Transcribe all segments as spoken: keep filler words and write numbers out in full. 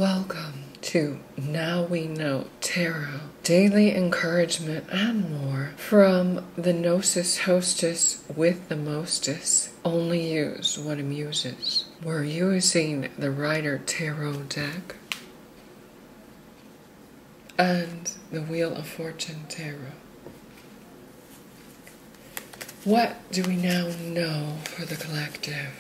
Welcome to Now We Know Tarot, daily encouragement and more from the Gnosis Hostess with the Mostess. Only use what amuses. We're using the Rider Tarot deck and the Wheel of Fortune Tarot. What do we now know for the collective?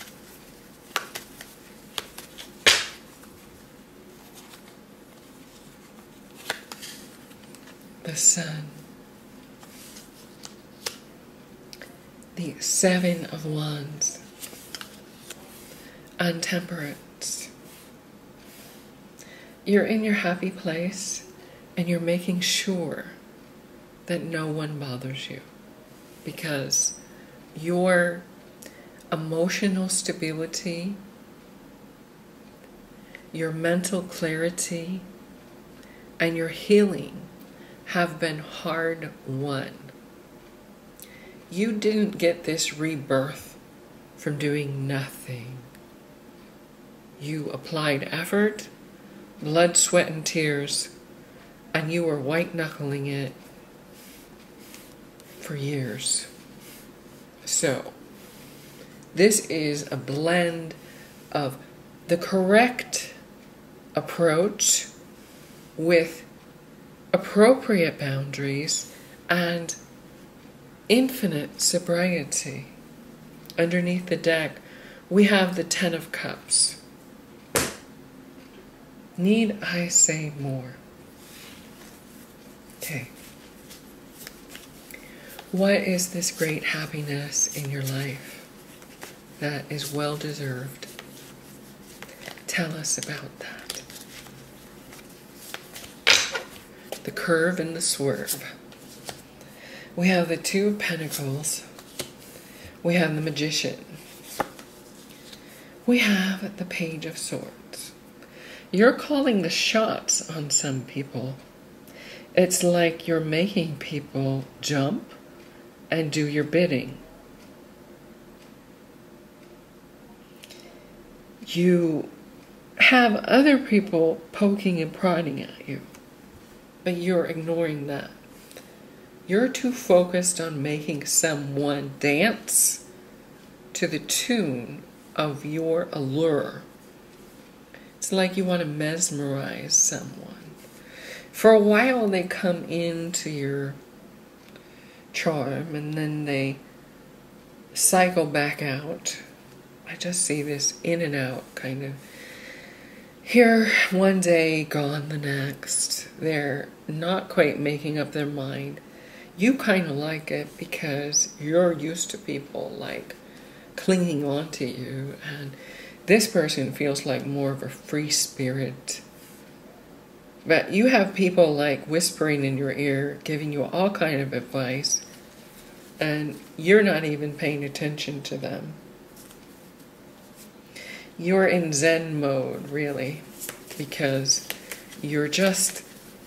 The Sun, the Seven of Wands, and Temperance. You're in your happy place and you're making sure that no one bothers you because your emotional stability, your mental clarity, and your healing have been hard won. You didn't get this rebirth from doing nothing. You applied effort, blood, sweat, and tears, and you were white-knuckling it for years. So, this is a blend of the correct approach with appropriate boundaries and infinite sobriety. Underneath the deck, we have the Ten of Cups. Need I say more? Okay. What is this great happiness in your life that is well deserved? Tell us about that. The Curve and the Swerve. We have the Two of Pentacles. We have the Magician. We have the Page of Swords. You're calling the shots on some people. It's like you're making people jump and do your bidding. You have other people poking and prodding at you, but you're ignoring that. You're too focused on making someone dance to the tune of your allure. It's like you want to mesmerize someone. For a while they come into your charm and then they cycle back out. I just see this in and out kind of. Here one day, gone the next. They're not quite making up their mind. You kind of like it because you're used to people like clinging on to you, and this person feels like more of a free spirit. But you have people like whispering in your ear, giving you all kind of advice, and you're not even paying attention to them. You're in Zen mode, really, because you're just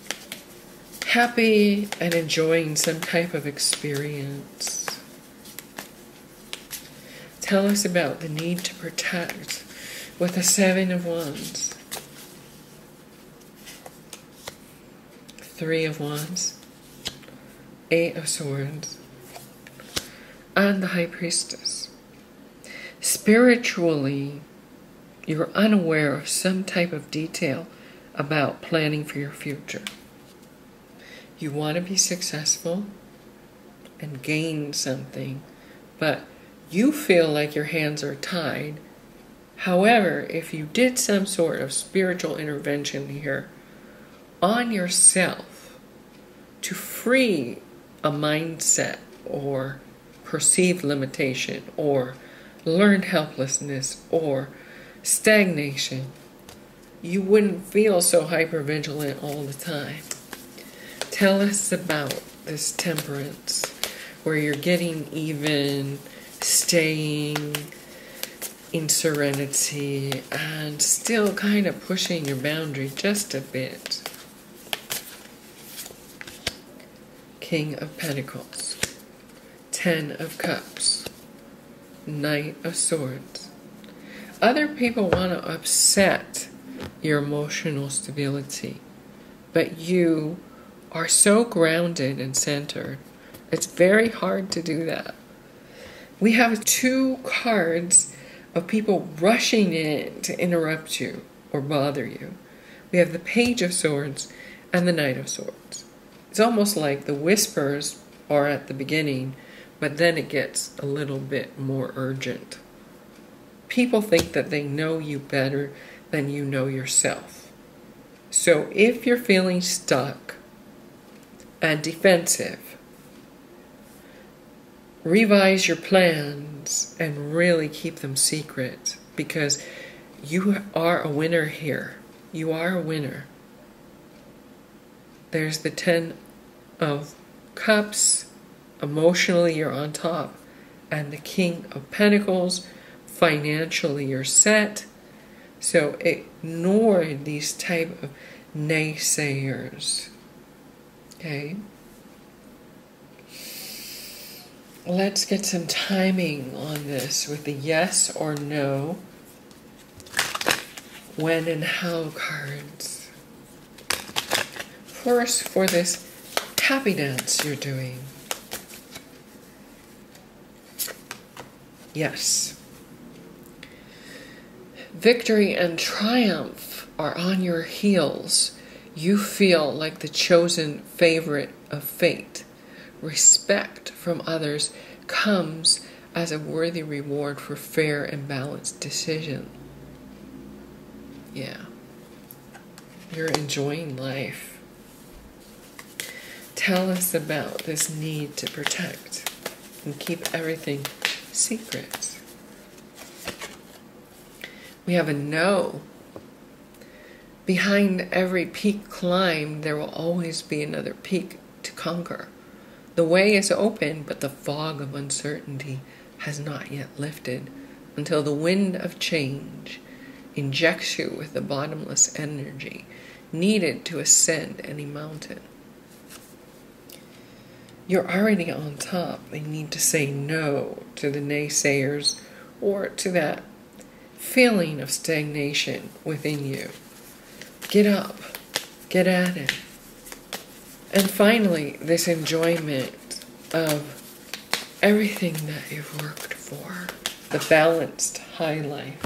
happy and enjoying some type of experience. Tell us about the need to protect with the Seven of Wands. Three of Wands, Eight of Swords, and the High Priestess. Spiritually, you're unaware of some type of detail about planning for your future. You want to be successful and gain something, but you feel like your hands are tied. However, if you did some sort of spiritual intervention here on yourself to free a mindset or perceived limitation or learned helplessness or stagnation, you wouldn't feel so hypervigilant all the time. Tell us about this Temperance, where you're getting even, staying in serenity, and still kind of pushing your boundary just a bit. King of Pentacles, Ten of Cups, Knight of Swords. Other people want to upset your emotional stability. But you are so grounded and centered. It's very hard to do that. We have two cards of people rushing in to interrupt you or bother you. We have the Page of Swords and the Knight of Swords. It's almost like the whispers are at the beginning, but then it gets a little bit more urgent. People think that they know you better than you know yourself. So if you're feeling stuck and defensive, revise your plans and really keep them secret, because you are a winner here. You are a winner. There's the Ten of Cups. Emotionally, you're on top. And the King of Pentacles. Financially, you're set. So ignore these type of naysayers. Okay? Let's get some timing on this with the yes or no, when and how cards. First, for this happy dance you're doing. Yes. Victory and triumph are on your heels. You feel like the chosen favorite of fate. Respect from others comes as a worthy reward for fair and balanced decision. Yeah. You're enjoying life. Tell us about this need to protect and keep everything secret. We have a no. Behind every peak climbed, there will always be another peak to conquer. The way is open, but the fog of uncertainty has not yet lifted until the wind of change injects you with the bottomless energy needed to ascend any mountain. You're already on top. You need to say no to the naysayers or to that feeling of stagnation within you. Get up. Get at it. And finally, this enjoyment of everything that you've worked for. The balanced high life.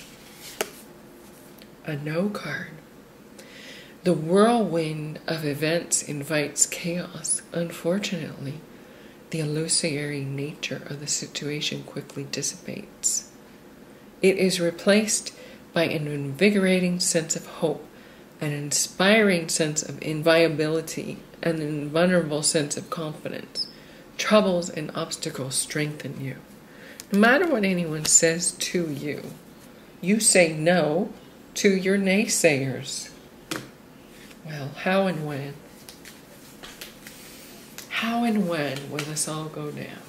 A no card. The whirlwind of events invites chaos. Unfortunately, the illusory nature of the situation quickly dissipates. It is replaced by an invigorating sense of hope, an inspiring sense of inviolability, and an invulnerable sense of confidence. Troubles and obstacles strengthen you. No matter what anyone says to you, you say no to your naysayers. Well, how and when? How and when will this all go down?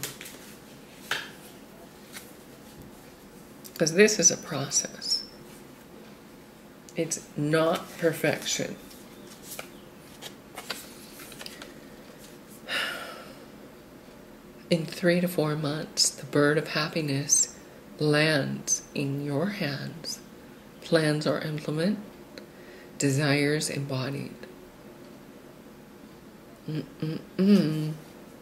Because this is a process. It's not perfection. In three to four months, the bird of happiness lands in your hands. Plans are implemented, desires embodied. Mm-mm-mm.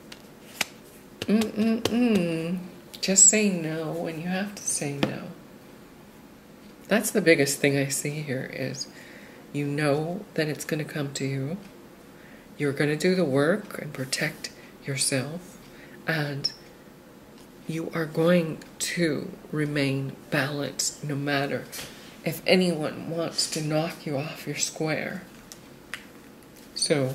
Mm-mm-mm. Just say no when you have to say no. That's the biggest thing I see here is you know that it's going to come to you. You're going to do the work and protect yourself. And you are going to remain balanced no matter if anyone wants to knock you off your square. So,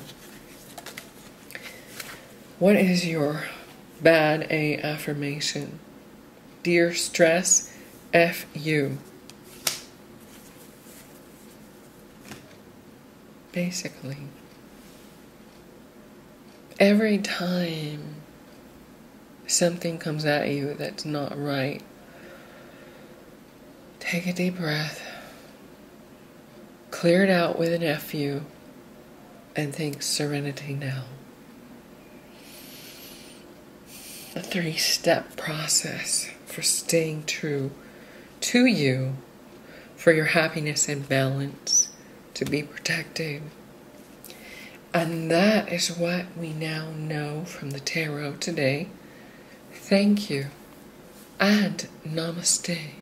what is your bad A affirmation? Dear stress, F you. Basically, every time something comes at you that's not right, take a deep breath, clear it out with an F U, and think serenity now. A three-step process for staying true to you, for your happiness and balance, to be protected. And that is what we now know from the tarot today. Thank you, and namaste.